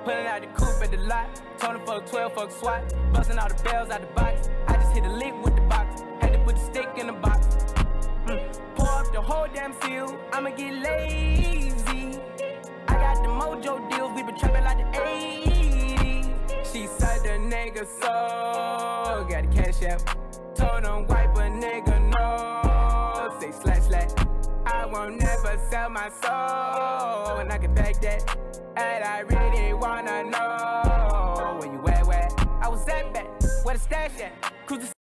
Pulling out the coupe at the lot. Told him fuck 12, fuck SWAT. Busting all the bells out the box. I just hit a lick with the box. Had to put the stick in the box. Pour up the whole damn seal. I'ma get lazy. I got the mojo deals. We been trapping like the 80s. She said the nigga so. Got the cash out. Told him wipe a nigga no. Say slash slash. I won't never sell my soul. And I can back that. And I really wanna know where you at, where? I was at back, where the stash at?